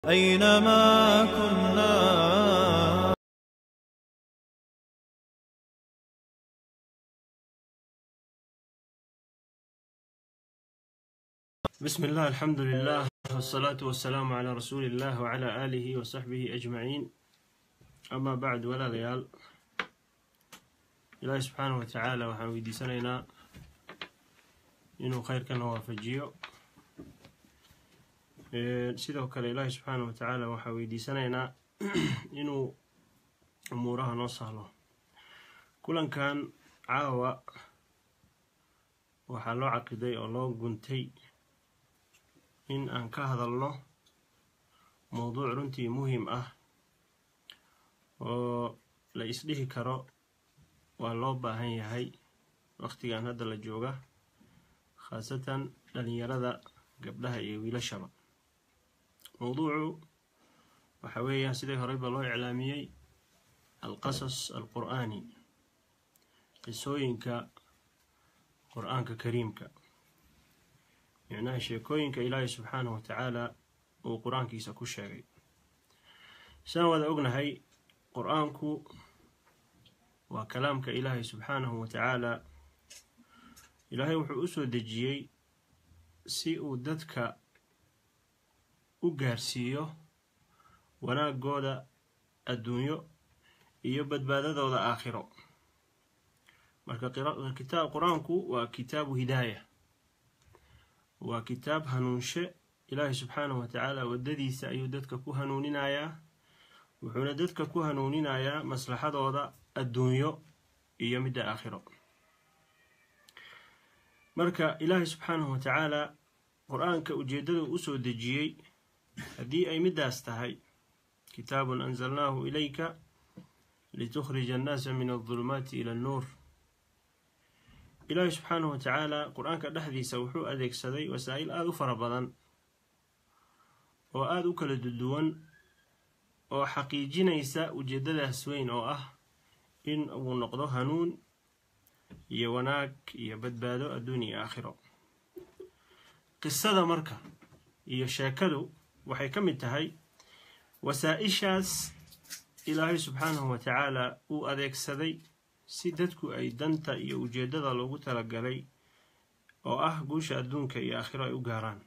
أينما كنا. بسم الله، الحمد لله، والصلاة والسلام على رسول الله وعلى آله وصحبه أجمعين. أما بعد، ولا ليال إلهي سبحانه وتعالى وحاويدي سنينا إنه خير كان وافجيو. sidoo kale ilaahay subxaanahu watacaala waxaa weydiisanaynaa inuu umuuraha noo sahlo. kulankan caawa waxaa loo caqiday oo loo guntay in aan ka hadalno mowduuc runtii muhiim ah oo la isdhihi karo waa loo baahan yahay waqtigan hadda la jooga, khaasatan dhalinyarada, gabdhaha iyo wiilashaba. موضوع وحويا سيدي هريبا الله إعلاميي القصص القرآني، قصوينك قرآنك كريمك، يعني شيكوينك إلهي سبحانه وتعالى وقرآنك يساكو الشاقي. سنوى ذا أغنى هاي قرآنك وكلامك إلهي سبحانه وتعالى. إلهي وحو أسو دجيي سيئو ددك u gaarsiiyo wanaagooda adduunyo iyo badbaadadooda aakhiro. marka kitaab quraanku waa kitaabu hidaaya, waa kitaab hanuunshe. ilaahay subxaanahu watacaala wadadiisa ayuu dadka ku hanuuninayaa, wuxuuna dadka ku hanuuninayaa maslaxadooda adduunyo iyo midda aakhiro. marka ilaahay subxaanahu watacaala quraanka ujeedada u soo dejiyey haddii ay midaas tahay kitaabun anzalnaahu ilayka litukhrija annaasa min aldulumaati ila annuur. ilaahi subxaanahu watacaala qur-aanka dhexdiisa wuxuu adeegsaday wasaa'il aada u fara badan oo aada u kala duwan oo xaqiijinaysa ujeedadaas weyn oo ah in uu noqdo hanuun iyo wanaag iyo badbaado adduun iyo aakhiro. qisada marka iyo sheekadu waxay ka mid tahay wasaa'ishaas ilaahay subxaanahu watacaala uu adeegsaday si dadku ay danta iyo ujeeddada loogu talagalay oo ah guusha adduunka iyo aakhiro ay u gaaraan.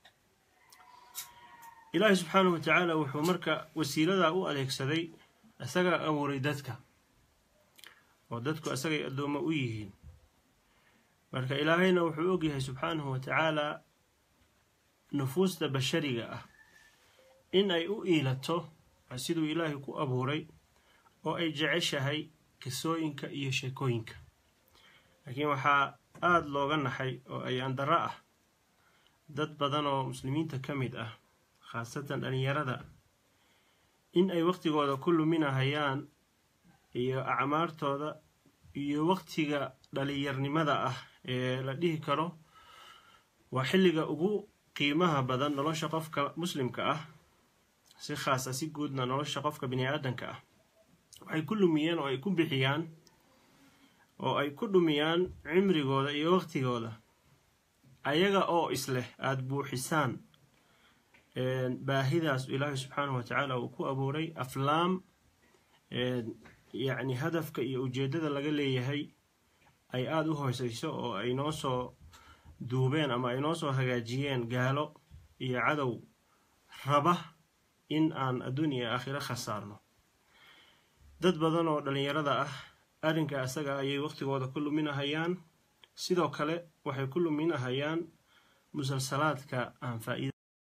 ilaahay subxaanahu watacaala wuxuu marka wasiiladaa u adeegsaday isagaa abuuray dadka oo dadku isagay addoommo u yihiin. marka ilaahayna wuxuu ogyahay subxaanahu watacaala nufuusta bashariga ah in ay u iilato siduu ilaahay ku abuuray oo ay jeceshahay qisooyinka iyo sheekooyinka. laakiin waxaa aada looga naxay oo ay andaro ah dad badan oo muslimiinta ka mid ah, khaasatan dhalinyarada, in ay waqtigooda ku luminahayaan iyo acmaartooda iyo waqtiga dhalinyarnimada ah ee la dhihi karo waa xilliga ugu qiimaha badan nolosha qofka muslimka ah, si khaasa si guudna nolosha qofka bini aadanka ah. waxay ku lumiyeen oo ay ku bixiyaan oo ay ku dhumiyaan cimrigooda iyo waqtigooda ayaga oo isleh aada buuxisaan baahidaas ilaahay subxaanahu watacaala uu ku abuuray aflaam, yacni hadafka iyo ujeeddada laga leeyahay ay aada u hooseyso oo ay noo soo duubeen ama ay noo soo hagaajiyeen gaalo iyo cadow raba in aan adduun iyo aakhiro khasaarno. dad badan oo dhalinyarada ah arrinka asaga ayay waqtigooda ku luminahayaan. sidoo kale waxay ku luminahayaan musalsalaadka aan faa'iida,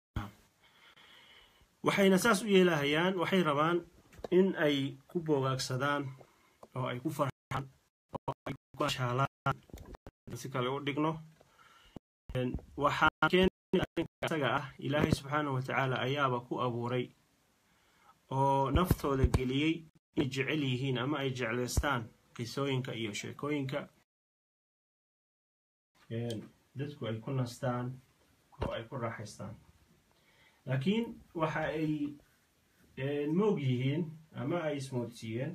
waxayna saas u yeelahayaan, waxay rabaan in ay ku boogaagsadaan oo ay ku farxaan oo ay ku shaalaan. si kale u dhigno, waxaa keenay arrinka asaga ah ilaahay subxaanahu watacaala ayaaba ku abuuray oo naftooda geliyey inay jecel yihiin ama ay jeclaystaan qisooyinka iyo sheekooyinka dadku ay ku nastaan oo ay ku raaxaystaan. laakiin waxa ay moog yihiin ama ay ismoodsiiyeen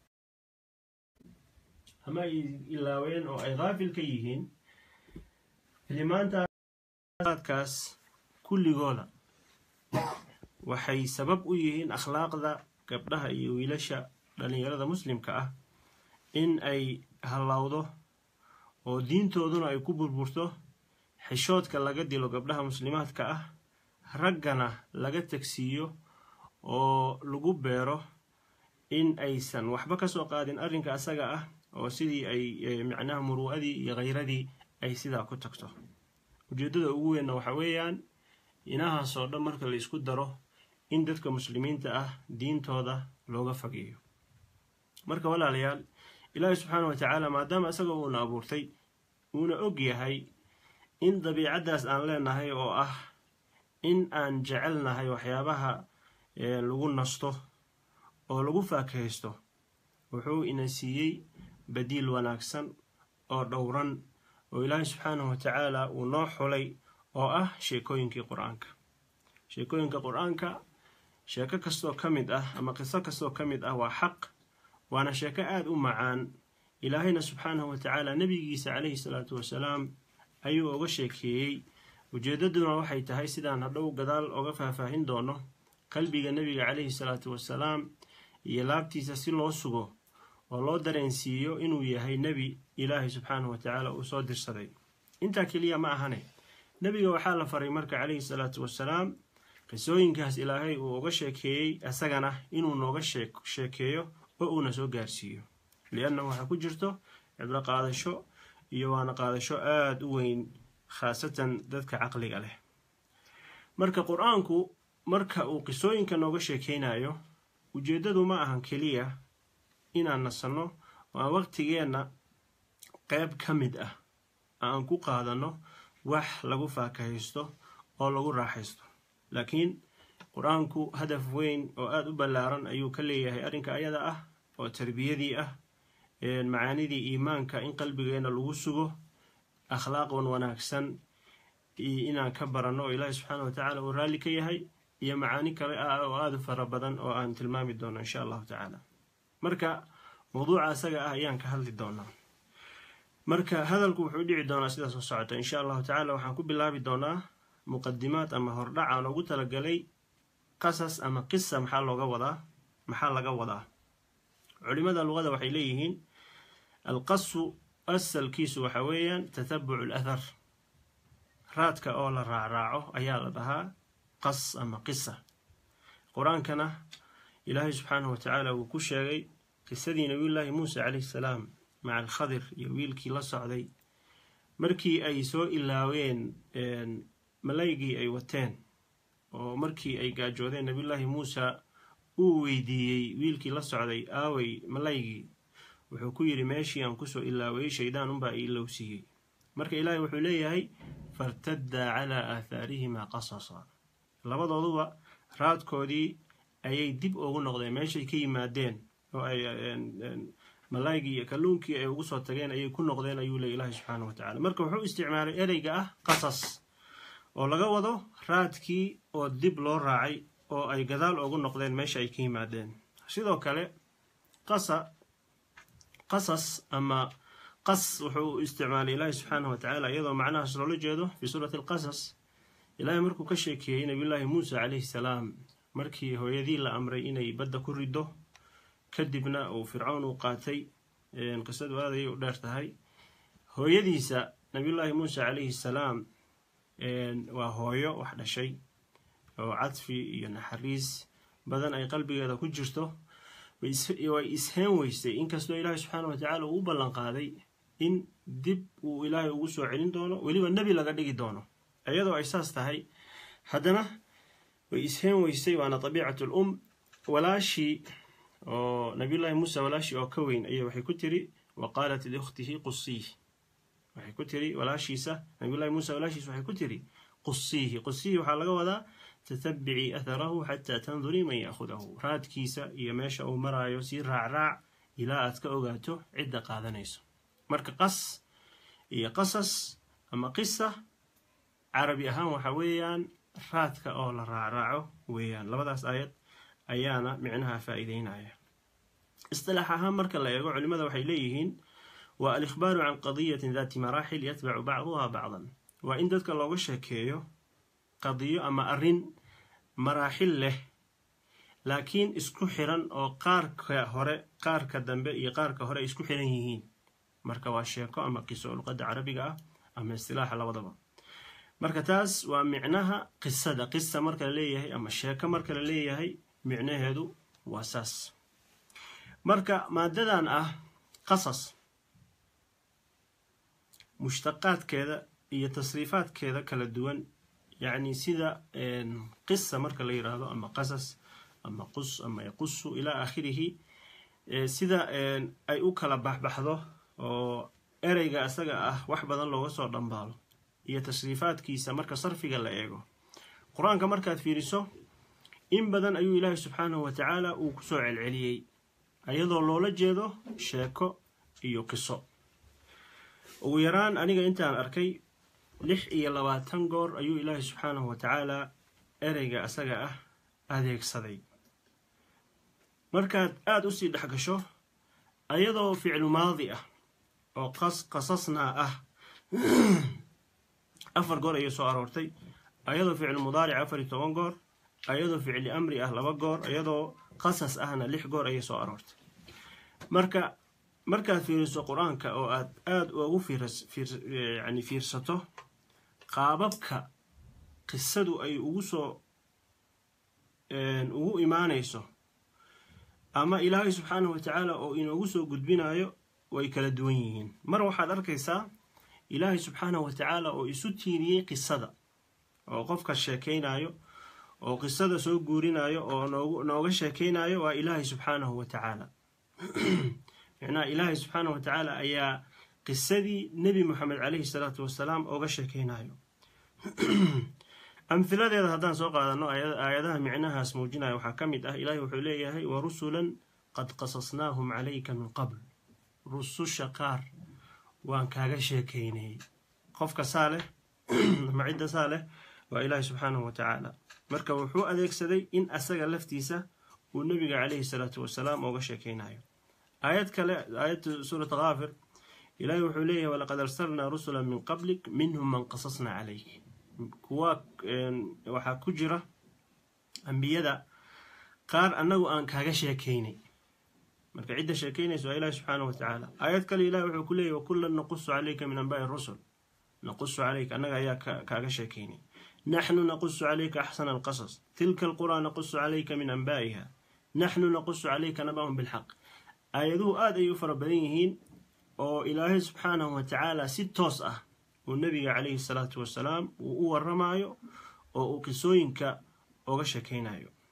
ama ay ilaaween oo ay qaafil ka yihiin filimaantaas kulligooda waxay sabab u yihiin akhlaaqda gabdhaha iyo wiilasha dhalinyarada muslimka ah in ay hallowdo oo diintooduna ay ku burburto, xishoodka laga dilo gabdhaha muslimaadka ah, raggana laga tagsiiyo oo lagu beero in aysan waxba ka soo qaadin arrinka asaga ah, oo sidii ay macnaha muru'adii iyo khayradii ay sidaa ku tagto. ujeeddada ugu weynna waxa weeyaan inahaasoo dhan marka la isku daro in dadka muslimiinta ah diintooda looga fageeyo. marka walaalayaal, ilaahay subxaanahu wa tacaala maadaama isaga uuna abuurtay uuna og yahay in dabiicaddaas aan leenahay oo ah in aan jecelnahay waxyaabaha lagu nasto oo lagu faakahaysto, wuxuu ina siiyey badiil wanaagsan oo dhowran oo ilaahay subxaanahu wa tacaala uu noo xulay oo ah sheekooyinkii qur-aanka. sheekooyinka qur-aanka, sheeko kastoo ka mid ah ama qiso kastoo ka mid ah waa xaq, waana sheeko aada u macaan. ilaahayna subxaanahu wa tacaala nebigiisa calayhi salaatu wasalaam ayuu oga sheekeeyey. ujeeddaduna waxay tahay sidaan hadhow gadaal oga faahfaahin doono qalbiga nebiga calayhi salaatu wasalaam iyo laabtiisa si loo sugo oo loo dareensiiyo inuu yahay nebi ilaahay subxaanahu wa tacaala uu soo dirsaday. intaa keliya ma ahane, nebiga waxaa la faray marka calayhi salaatu wasalaam qisooyinkaas ilaahay uu uga sheekeeyey asagana inuu nooga sheekeeyo oo uuna soo gaarsiiyo, lianna waxaa ku jirto cibro qaadasho iyo waana qaadasho aada u weyn, khaasatan dadka caqliga leh. marka qur-aanku marka uu qisooyinka nooga sheekeynayo, ujeeddadu ma ahan keliya inaan nasanno oo aan waqtigeenna qayb ka mid ah aan ku qaadanno wax lagu faakahaysto oo lagu raaxaysto, laakiin qur-aanku hadaf weyn oo aada u ballaaran ayuu ka leeyahay arrinka ayada ah, oo tarbiyadii ah, macaanidii iimaanka in qalbigeena lagu sugo, akhlaaqan wanaagsan inaan ka baranno oo ilaahay subxaana wa tacaala uu raalli ka yahay, iyo macaani kale ah oo aada u fara badan oo aan tilmaami doono insha allahu tacaala. marka mawduuca asaga ah ayaan ka hadli doonaa. marka hadalku wuxuu dhici doonaa sidaas oo socota insha allahu tacaala. waxaan ku bilaabi doonaa muqadimaad ama hordhac aan ugu talagalay qasas ama qisa. maxaa laga wadaa? culimada luqada waxay leeyihiin alqasu asalkiisu waxa weeyaan tatabucu alathar, raadka oo la raacraaco ayaa la dhahaa qas ama qisa. qur-aankana ilaahay subxaanahu wa tacaala wuu ku sheegay qisadii nabiyullaahi muuse calayhi salaam maca alkhadir iyo wiilkii la socday markii ay soo ilaaween malaygii ay wateen, oo markii ay gaajoodeen nabiyullaahi muuse uu weydiiyey wiilkii la socday aaway malaygii, wuxuu ku yidhi meeshii aan kusoo ilaawayey shaydaan unbaa i ilowsiiyey. marka ilaahay wuxuu leeyahay fartaddaa calaa aathaarihimaa qasasa, labadooduba raadkoodii ayay dib ugu noqdeen meeshay ka yimaadeen oo ay malaygii iyo kalluunkii ay ugu soo tageen ayay ku noqdeen ayuu leeyahy ilaahay subxaanahu wa tacala. marka wuxuu isticmaalay ereyga ah qasas oo laga wado raadkii oo dib loo raacay oo ay gadaal ugu noqdeen meesha ay ka yimaadeen. sidoo kale qasas ama qas wuxuu isticmaalay ilaahay subxaanahu wa tacaala iyadoo macnahaas loola jeedo fi suurati alqasas. ilaahay markuu ka sheekeeyey nabiyullaahi muuse calayhi salaam markii hooyadii la amray inay badda ku riddo, kadibna uu fircoon uu qaatay, qisadu aad ayay u dheer tahay. hooyadiisa nabiyullaahi muuse calayhi salaam waa hooyo wax dhashay oo cadfi iyo naxariis badan ay qalbigeeda ku jirto. way isheen weysay, inkastoo ilaahay subxaana wa tacaala uu u ballan qaaday in dib uu ilaahay ugu soo celin doono, weliba nebi laga dhigi doono. iyadoo ay saas tahay haddana way isheen weysay, waana dabiicatu lum. walaashii oo nabiyullaahi muuse walaashii oo ka weyn ayay waxay ku tiri wa qaalat liukhtihi qusiih, waxay ku tiri walaashiisa nabiyullaahi muuse walaashiisa waxay ku tiri qusiihi. qusiihi waxaa laga wadaa tatabicii atharahu xataa tandurii man ya'khudahu, raadkiisa iyo meesha uu maraayo sii raacraac ilaa aad ka ogaato cidda qaadanayso. marka qas iyo qasas ama qisa carabi ahaan waxa weeyaan raadka oo la raacraaco weeyaan. labadaas aayad ayaana micnaha faa'iideynaya. istilaax ahaan marka la eego culimada waxay leeyihiin waa alikhbaaru can qadiyatin daati maraaxil yatbacu bacduha bacdan, waa in dadka looga sheekeeyo qadiyo ama arrin maraaxil leh laakiin isku xiran oo qaarka dambe iyo qaarka hore isku xiran yihiin marka waa sheeko ama qiso luqadda carabiga ah ama istilaaxa labadaba marka taas waa micnaha qisada qisa marka la leeyahay ama sheeko marka la leeyahay micnaheedu waa saas marka maadadan ah qasas mushtaqaadkeeda iyo tasriifaadkeeda kala duwan yacni sida qisa marka la yiraahdo ama qasas ama qus ama yaqusu ilaa aakhirihi sida ay u kala baxbaxdo oo ereyga asaga ah wax badan looga soo dhambaalo iyo tasriifaadkiisa marka sarfiga la eego qur-aanka markaad fiiriso in badan ayuu ilaahay subxaanahu watacaala uu kusoo celceliyey ayadoo loola jeedo sheeko iyo qiso ugu yaraan aniga intaan arkay 26 goor ayuu ilaahay subxaanahu watacaala ereyga asaga ah adeegsaday markaad aad usii dhex gasho ayadoo ficil maadi ah oo qasasnaa ah 4 goor ayay soo aroortay ayadoo ficil mudaaric 14 goor ayadoo ficil amri ah 2 goor ayadoo qasas ahna 6 goor ayay soo aroortay markaad fiiriso qur-aanka oo aad ugu fiirsato qaababka qisadu ay ugu imaanayso ama ilaahay subxaanahu watacaala oo inoogu soo gudbinayo way kala duwan yihiin mar waxaad arkaysaa ilaahay subxaanahu watacaala oo isu tiiriyey qisada oo qofka sheekaynayo oo qisada soo guurinayo oo nooga sheekaynayo waa ilaahay subxaanahu watacaala macnaha ilaahay subxaanahu watacaala ayaa qisadii nebi moxamed calayhi salaatu wasalaam ooga sheekaynayo amhiladeeda haddaan soo qaadano aayadaha micnahaas muujinaya waxaa ka mid ah ilaahay wuxuu leeyahay warusulan qad qasasnaahum calayka min qabl rususha qaar waan kaaga sheekaynayay qofka saa leh ama cidda saa leh waa ilaahay subxaanahu watacaala marka wuxuu adeegsaday in asaga laftiisa uu nebiga calayhi salaatu wasalaam ooga sheekaynayo aayad kale aayadda suurat ghaafir ilaahay wuxuu leeyahay walaqad arsalnaa rusulan min qablik minhum man qasasnaa calayk kuwa waxaa ku jira ambiyada qaar annagu aan kaaga sheekaynay marka cidda sheekaynaysa waa ilaahi subxaanahu watacaala aayad kale ilahi wuxuu ku leeyahy wakullan naqusu calayka min anbaa'i rusul naqusu calayka annaga ayaa kaaga sheekaynay naxnu naqusu calayka axsana alqasas tilka alquraa naqusu calayka min anbaa'iha naxnu naqusu calayka naba'ahum bilxaq aayaduhu aad ayay u fara badan yihiin oo ilaahay subxaanahu watacaala si toos ah uu nebiga calayhi salaatu wasalaam uu u warramayo oo uu qisooyinka oga sheekaynayo